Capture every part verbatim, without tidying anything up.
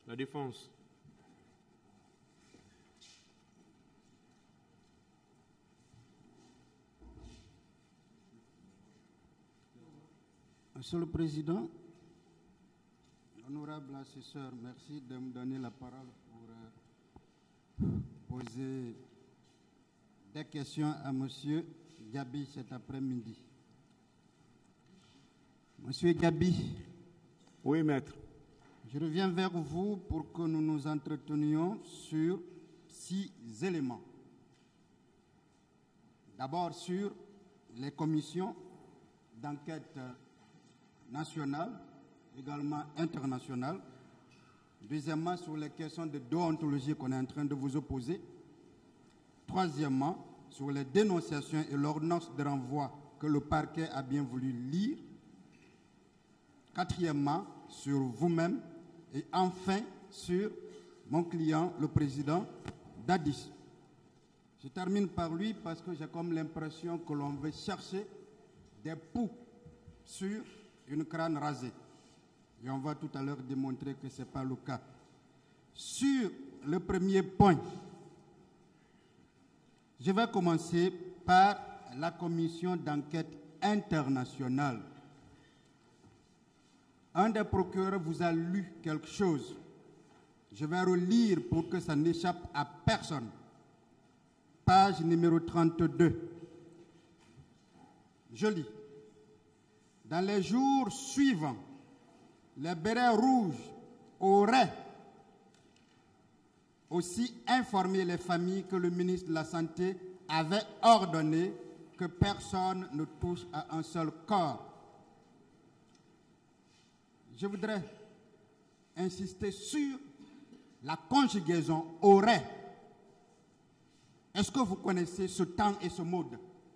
La Défense. Monsieur le Président, honorable assesseur, merci de me donner la parole pour euh, poser des questions à Monsieur Gabi cet après-midi. Monsieur Gabi. Oui, maître. Je reviens vers vous pour que nous nous entretenions sur six éléments. D'abord sur les commissions d'enquête nationales, également internationales. Deuxièmement, sur les questions de déontologie qu'on est en train de vous opposer. Troisièmement, sur les dénonciations et l'ordonnance de renvoi que le parquet a bien voulu lire. Quatrièmement, sur vous-même. Et enfin, sur mon client, le président Dadis. Je termine par lui parce que j'ai comme l'impression que l'on veut chercher des poux sur une crâne rasée. Et on va tout à l'heure démontrer que ce n'est pas le cas. Sur le premier point, je vais commencer par la commission d'enquête internationale. Un des procureurs vous a lu quelque chose. Je vais relire pour que ça n'échappe à personne. Page numéro trente-deux. Je lis. Dans les jours suivants, les bérets rouges auraient aussi informé les familles que le ministre de la Santé avait ordonné que personne ne touche à un seul corps. Je voudrais insister sur la conjugaison « aurait ». Est-ce que vous connaissez ce temps et ce mode?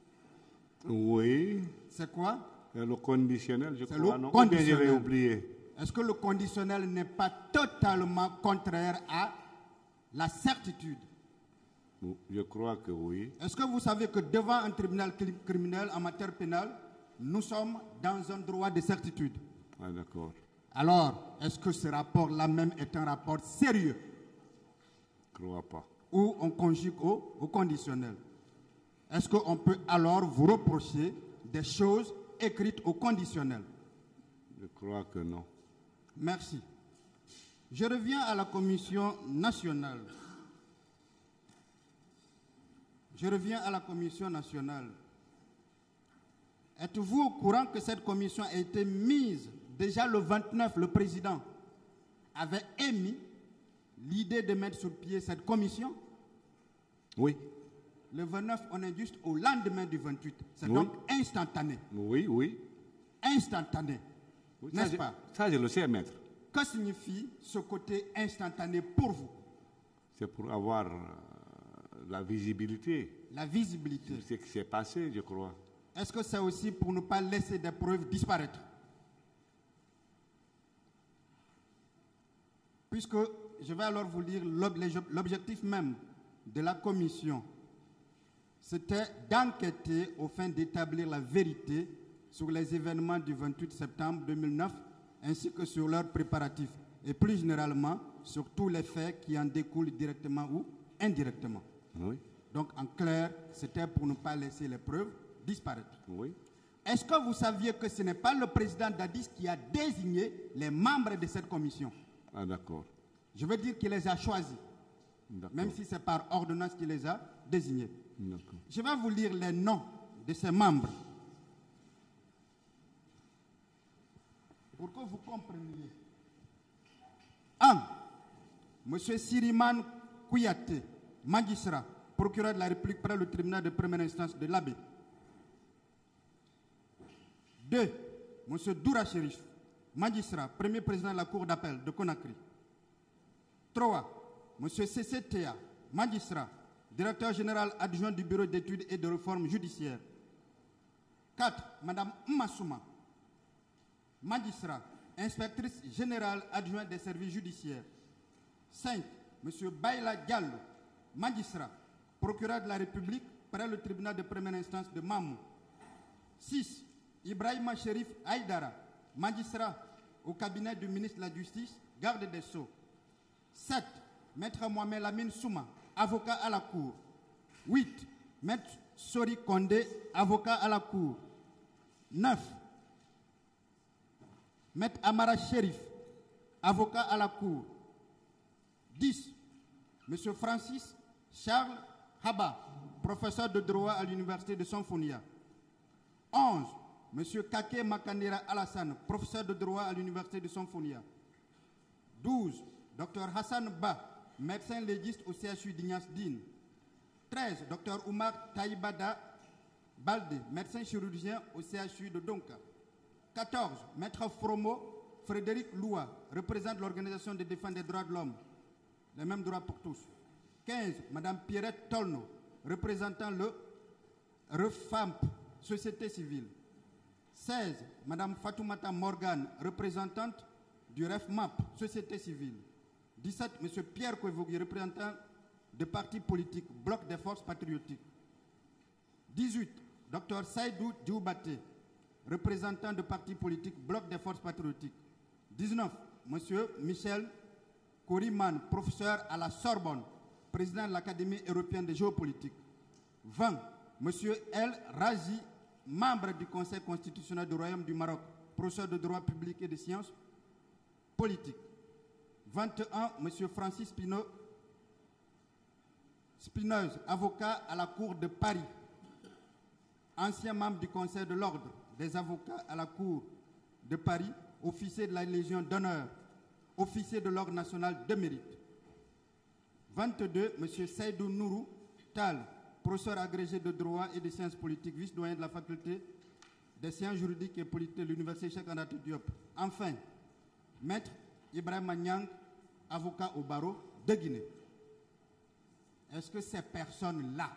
Oui. C'est quoi? C'est le conditionnel, je crois, le non? conditionnel. J'ai oublié. Est-ce que le conditionnel n'est pas totalement contraire à la certitude? Je crois que oui. Est-ce que vous savez que devant un tribunal criminel en matière pénale, nous sommes dans un droit de certitude? Ah, d'accord. Alors, est-ce que ce rapport-là même est un rapport sérieux? Je ne crois pas. Ou on conjugue au, au conditionnel? Est-ce qu'on peut alors vous reprocher des choses écrites au conditionnel? Je crois que non. Merci. Je reviens à la commission nationale. Je reviens à la commission nationale. Êtes-vous au courant que cette commission a été mise déjà le vingt-neuf, le président avait émis l'idée de mettre sur pied cette commission? Oui. Le vingt-neuf, on est juste au lendemain du vingt-huit. C'est oui. donc instantané. Oui, oui. Instantané. Oui, n'est-ce pas? Ça, je le sais, maître. Que signifie ce côté instantané pour vous? C'est pour avoir euh, la visibilité. La visibilité. C'est ce qui s'est passé, je crois. Est-ce que c'est aussi pour ne pas laisser des preuves disparaître? Puisque je vais alors vous lire l'objectif même de la commission. C'était d'enquêter au fin d'établir la vérité sur les événements du vingt-huit septembre deux mille neuf ainsi que sur leurs préparatifs et plus généralement sur tous les faits qui en découlent directement ou indirectement. Oui. Donc en clair, c'était pour ne pas laisser les preuves disparaître. Oui. Est-ce que vous saviez que ce n'est pas le président Dadis qui a désigné les membres de cette commission? Ah, d'accord. Je veux dire qu'il les a choisis, même si c'est par ordonnance qu'il les a désignés. Je vais vous lire les noms de ces membres pour que vous compreniez. un. Monsieur Siriman Kouyaté, magistrat, procureur de la République près le tribunal de première instance de l'Abbé. deux. Monsieur Doura Chérif, magistrat, premier président de la Cour d'appel de Conakry. trois. Monsieur C C T A, magistrat, directeur général adjoint du Bureau d'études et de réforme judiciaire. quatre. Madame Mmassouma, magistrat, inspectrice générale adjointe des services judiciaires. cinq. Monsieur Baïla Diallo, magistrat, procureur de la République près le tribunal de première instance de Mamou. six. Ibrahima Chérif Haïdara, magistrat au cabinet du ministre de la Justice, garde des Sceaux. sept. Maître Mohamed Lamine Souma, avocat à la Cour. huit. Maître Sori Kondé, avocat à la Cour. neuf. Maître Amara Sherif, avocat à la Cour. dix. Monsieur Francis Charles Haba, professeur de droit à l'université de Sanfonia. onze. Monsieur Kake Makandira Alassane, professeur de droit à l'université de Sanfonia. douze. Docteur Hassan Ba, médecin légiste au C H U d'Ignace Dine. treize. Docteur Oumar Taïbada Balde, médecin chirurgien au C H U de Donka. quatorze. Maître Fromo Frédéric Loua, représente l'Organisation de défense des droits de l'homme. Les mêmes droits pour tous. quinze. Madame Pierrette Tolno, représentant le REFAMP, Société civile. seize. Madame Fatoumata Morgan, représentante du REFMAP, Société civile. dix-sept. Monsieur Pierre Kouevogui, représentant de partis politiques, Bloc des forces patriotiques. dix-huit. Docteur Saïdou Dioubate, représentant de partis politiques, Bloc des forces patriotiques. dix-neuf. Monsieur Michel Koriman, professeur à la Sorbonne, président de l'Académie européenne de géopolitique. vingt. Monsieur El Razi, membre du Conseil constitutionnel du Royaume du Maroc, professeur de droit public et de sciences politiques. vingt et un. Monsieur Francis Spino, Spinoz, avocat à la Cour de Paris, ancien membre du Conseil de l'Ordre des avocats à la Cour de Paris, officier de la Légion d'honneur, officier de l'Ordre national de mérite. vingt-deux. Monsieur Seydou Nourou Tal, professeur agrégé de droit et de sciences politiques, vice-doyen de la faculté des sciences juridiques et politiques de l'Université Cheikh Anta Diop. Enfin, Maître Ibrahim Nyang, avocat au barreau de Guinée. Est-ce que ces personnes-là,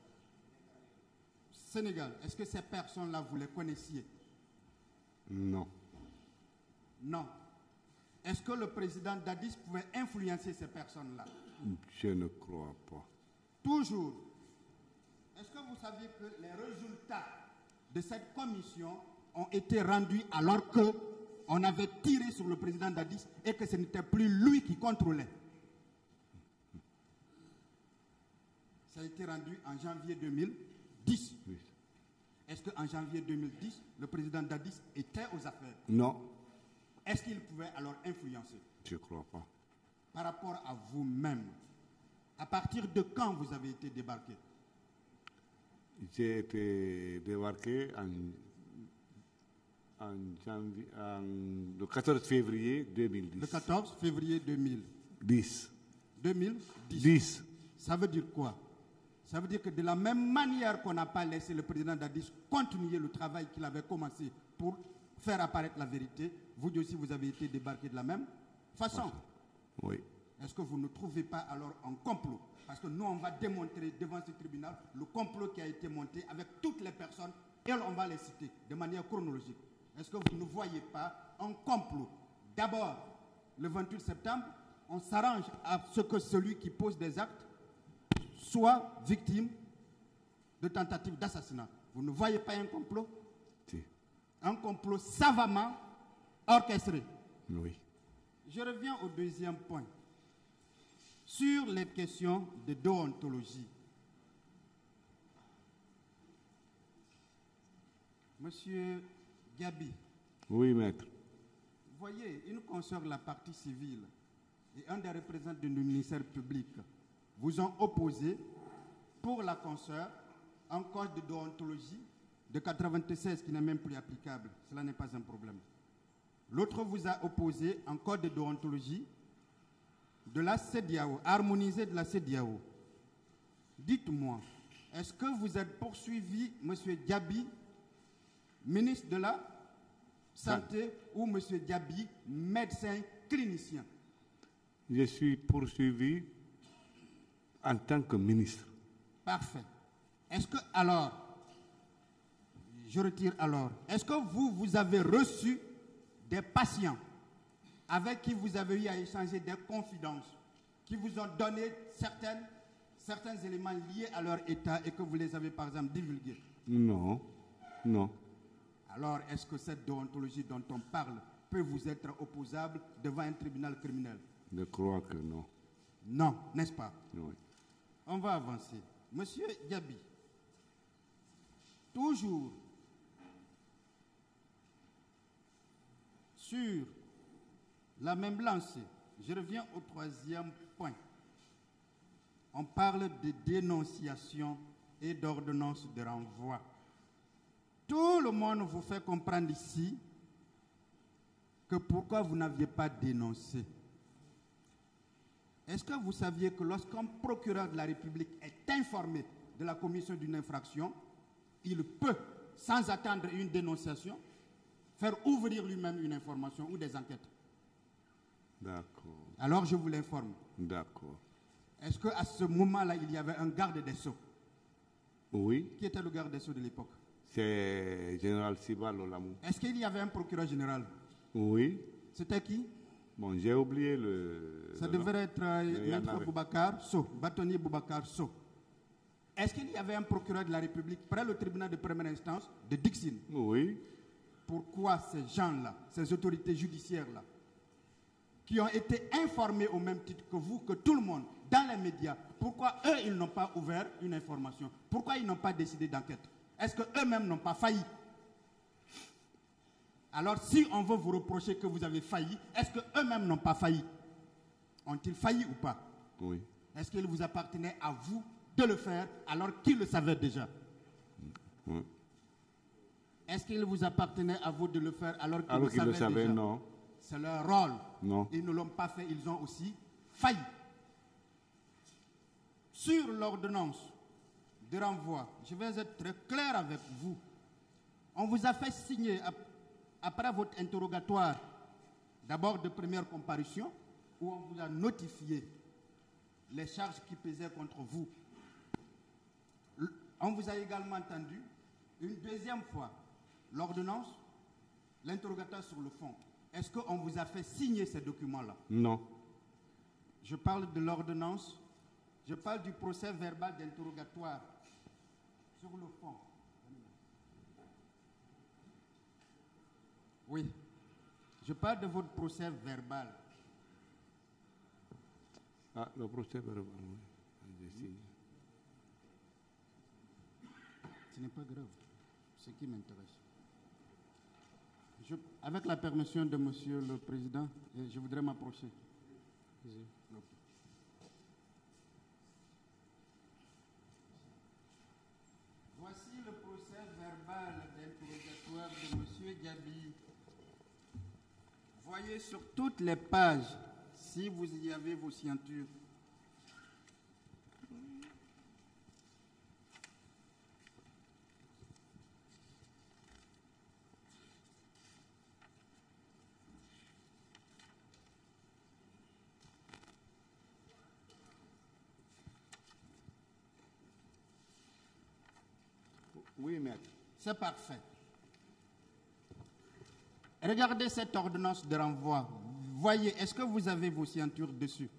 Sénégal, est-ce que ces personnes-là, vous les connaissiez? Non. Non. Est-ce que le président Dadis pouvait influencer ces personnes-là? Je ne crois pas. Toujours. Est-ce que vous saviez que les résultats de cette commission ont été rendus alors qu'on avait tiré sur le président Dadis et que ce n'était plus lui qui contrôlait? Ça a été rendu en janvier deux mille dix. Oui. Est-ce qu'en janvier deux mille dix, le président Dadis était aux affaires? Non. Est-ce qu'il pouvait alors influencer? Je ne crois pas. Par rapport à vous-même, à partir de quand vous avez été débarqué? J'ai été débarqué en, en janvier, en, le quatorze février deux mille dix. Le quatorze février deux mille dix. deux mille dix. dix. Ça veut dire quoi? Ça veut dire que de la même manière qu'on n'a pas laissé le président Dadis continuer le travail qu'il avait commencé pour faire apparaître la vérité, vous aussi vous avez été débarqué de la même façon. Oui. Est-ce que vous ne trouvez pas alors un complot? Parce que nous, on va démontrer devant ce tribunal le complot qui a été monté avec toutes les personnes et on va les citer de manière chronologique. Est-ce que vous ne voyez pas un complot? D'abord, le vingt-huit septembre, on s'arrange à ce que celui qui pose des actes soit victime de tentative d'assassinat. Vous ne voyez pas un complot? Si. Un complot savamment orchestré. Oui. Je reviens au deuxième point. Sur les questions de déontologie. Monsieur Gabi. Oui, maître. Vous voyez, une consoeur de la partie civile et un des représentants du ministère public vous ont opposé pour la consoeur un code de déontologie de quatre-vingt-seize qui n'est même plus applicable. Cela n'est pas un problème. L'autre vous a opposé un code de déontologie de la CEDEAO, harmonisé de la CEDEAO. Dites-moi, est-ce que vous êtes poursuivi, M. Diaby, ministre de la Santé, ou M. Diaby, médecin clinicien? Je suis poursuivi en tant que ministre. Parfait. Est-ce que, alors, je retire alors, est-ce que vous, vous avez reçu des patients avec qui vous avez eu à échanger des confidences, qui vous ont donné certaines, certains éléments liés à leur état et que vous les avez par exemple divulgués? Non, non. Alors, est-ce que cette déontologie dont on parle peut vous être opposable devant un tribunal criminel? Je crois que non. Non, n'est-ce pas? Oui. On va avancer. Monsieur Diaby, toujours sur la même lancée, je reviens au troisième point. On parle de dénonciation et d'ordonnance de renvoi. Tout le monde vous fait comprendre ici que pourquoi vous n'aviez pas dénoncé. Est-ce que vous saviez que lorsqu'un procureur de la République est informé de la commission d'une infraction, il peut, sans attendre une dénonciation, faire ouvrir lui-même une information ou des enquêtes? D'accord. Alors je vous l'informe. D'accord. Est-ce qu'à ce moment-là, il y avait un garde des Sceaux? Oui. Qui était le garde des Sceaux de l'époque? C'est le général Sibal Olamou. Est-ce qu'il y avait un procureur général? Oui. C'était qui? Bon, j'ai oublié le... Ça le devrait nom. être euh, Maître Boubacar Sow, bâtonnier Boubacar Sow. Est-ce qu'il y avait un procureur de la République près le tribunal de première instance de Dixine? Oui. Pourquoi ces gens-là, ces autorités judiciaires-là, qui ont été informés au même titre que vous, que tout le monde, dans les médias, pourquoi eux, ils n'ont pas ouvert une information? Pourquoi ils n'ont pas décidé d'enquête? Est-ce qu'eux-mêmes n'ont pas failli? Alors, si on veut vous reprocher que vous avez failli, est-ce qu'eux-mêmes n'ont pas failli? Ont-ils failli ou pas? Oui. Est-ce qu'il vous appartenait à vous de le faire alors qu'ils le savaient déjà? Oui. Est-ce qu'il vous appartenait à vous de le faire alors qu'ils Alors le qu'ils savaient le savaient, déjà? non. C'est leur rôle. Non. Ils ne l'ont pas fait, ils ont aussi failli. Sur l'ordonnance de renvoi, je vais être très clair avec vous. On vous a fait signer, après votre interrogatoire, d'abord de première comparution, où on vous a notifié les charges qui pesaient contre vous. On vous a également entendu une deuxième fois l'ordonnance, l'interrogatoire sur le fond. Est-ce qu'on vous a fait signer ces documents-là? Non. Je parle de l'ordonnance, je parle du procès verbal d'interrogatoire sur le fond. Oui. Je parle de votre procès verbal. Ah, le procès verbal, oui. J'ai signé. Ce n'est pas grave. Ce qui m'intéresse. Je, avec la permission de Monsieur le Président, je voudrais m'approcher. Voici le procès verbal d'interrogatoire de Monsieur Diaby. Voyez sur toutes les pages, si vous y avez vos signatures. Oui, maître. C'est parfait. Regardez cette ordonnance de renvoi. Voyez, est-ce que vous avez vos signatures dessus?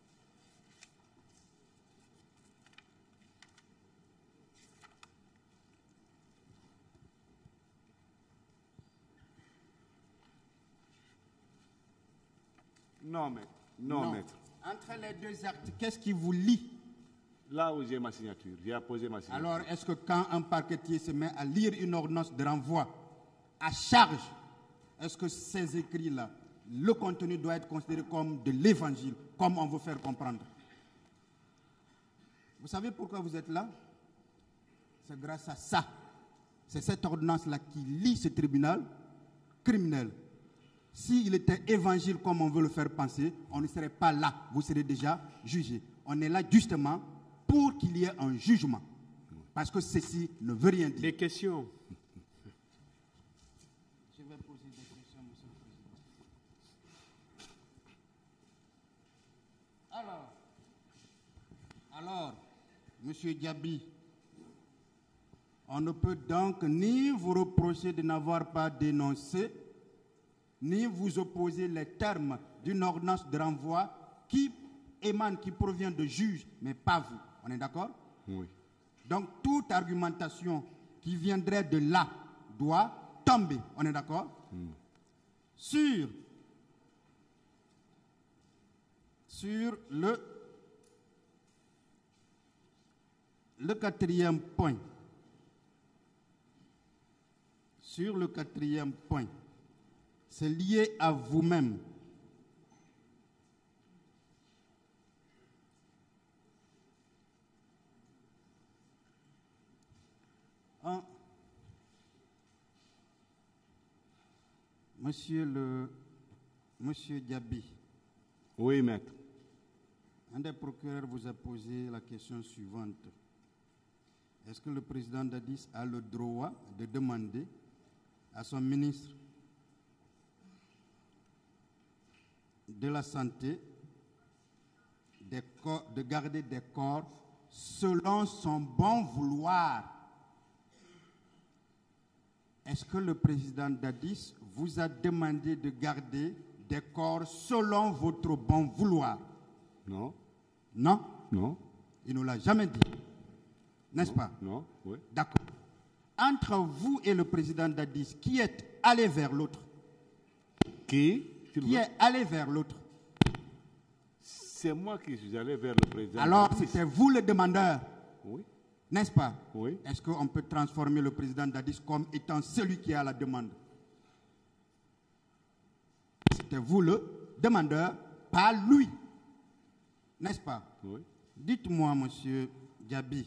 Non, maître. Non, Non. maître. Entre les deux actes, qu'est-ce qui vous lie? Là où j'ai ma signature, j'ai apposé ma signature. Alors, est-ce que quand un parquetier se met à lire une ordonnance de renvoi à charge, est-ce que ces écrits-là, le contenu doit être considéré comme de l'évangile, comme on veut faire comprendre? Vous savez pourquoi vous êtes là? C'est grâce à ça. C'est cette ordonnance-là qui lie ce tribunal criminel. S'il était évangile comme on veut le faire penser, on ne serait pas là. Vous serez déjà jugé. On est là justement pour qu'il y ait un jugement. Parce que ceci ne veut rien dire. Des questions. Je vais poser des questions, Monsieur le Président. Alors, alors, Monsieur Diaby, on ne peut donc ni vous reprocher de n'avoir pas dénoncé, ni vous opposer les termes d'une ordonnance de renvoi qui émane, qui provient de juge, mais pas vous. On est d'accord? Oui. Donc, toute argumentation qui viendrait de là doit tomber. On est d'accord? Mm. Sur Sur le, le quatrième point, sur le quatrième point, c'est lié à vous-même. Un, Monsieur le Monsieur Diaby. Oui, maître. Un des procureurs vous a posé la question suivante. Est-ce que le président Dadis a le droit de demander à son ministre de la Santé des corps, de garder des corps selon son bon vouloir? Est-ce que le président Dadis vous a demandé de garder des corps selon votre bon vouloir? Non. Non? Non. Il ne l'a jamais dit. N'est-ce pas? Non, oui. D'accord. Entre vous et le président Dadis, qui est allé vers l'autre? Qui? Qui est allé vers l'autre? C'est moi qui suis allé vers le président. Alors, Dadis. c'était vous le demandeur? Oui. N'est-ce pas? Oui. Est-ce qu'on peut transformer le président Dadis comme étant celui qui a la demande? C'était vous le demandeur, pas lui. N'est-ce pas? Oui. Dites-moi, monsieur Diaby,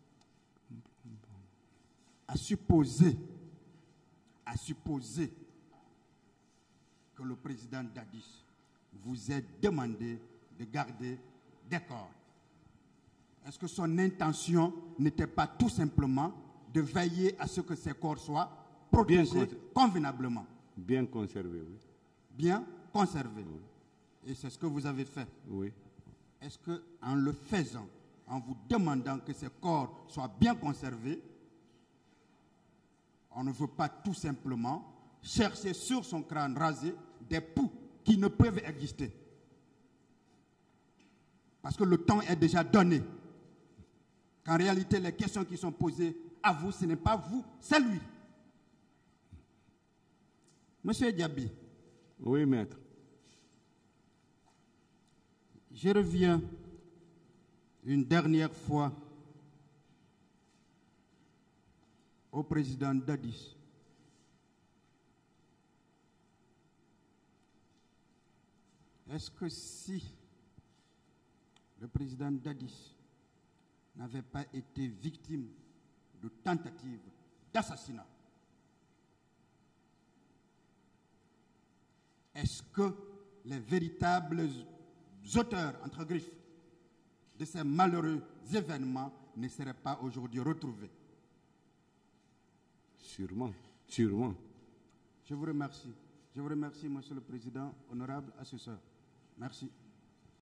à supposer, à supposer que le président Dadis vous ait demandé de garder des corps, est-ce que son intention n'était pas tout simplement de veiller à ce que ces corps soient protégés Bien convenablement? Bien conservé, oui. Bien conservés. Oui. Et c'est ce que vous avez fait. Oui. Est-ce qu'en le faisant, en vous demandant que ces corps soient bien conservés, on ne veut pas tout simplement chercher sur son crâne rasé des poux qui ne peuvent exister? Parce que le temps est déjà donné. Qu'en réalité, les questions qui sont posées à vous, ce n'est pas vous, c'est lui. Monsieur Diaby. Oui, maître. Je reviens une dernière fois au président Dadis. Est-ce que si le président Dadis n'avait pas été victime de tentative d'assassinat, est-ce que les véritables auteurs, entre griffes, de ces malheureux événements ne seraient pas aujourd'hui retrouvés? Sûrement, sûrement. Je vous remercie. Je vous remercie, Monsieur le Président, honorable assesseur. Merci.